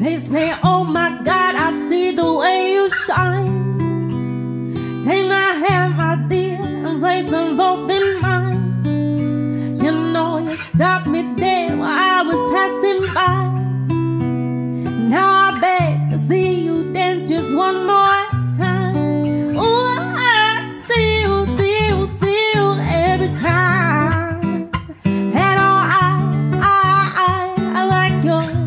They say, oh my God, I see the way you shine. Take my hand, my dear, and place them both in mine. You know you stopped me there while I was passing by. Now I beg to see you dance just one more time. Ooh, I see you, see you, see you every time. And oh, I like your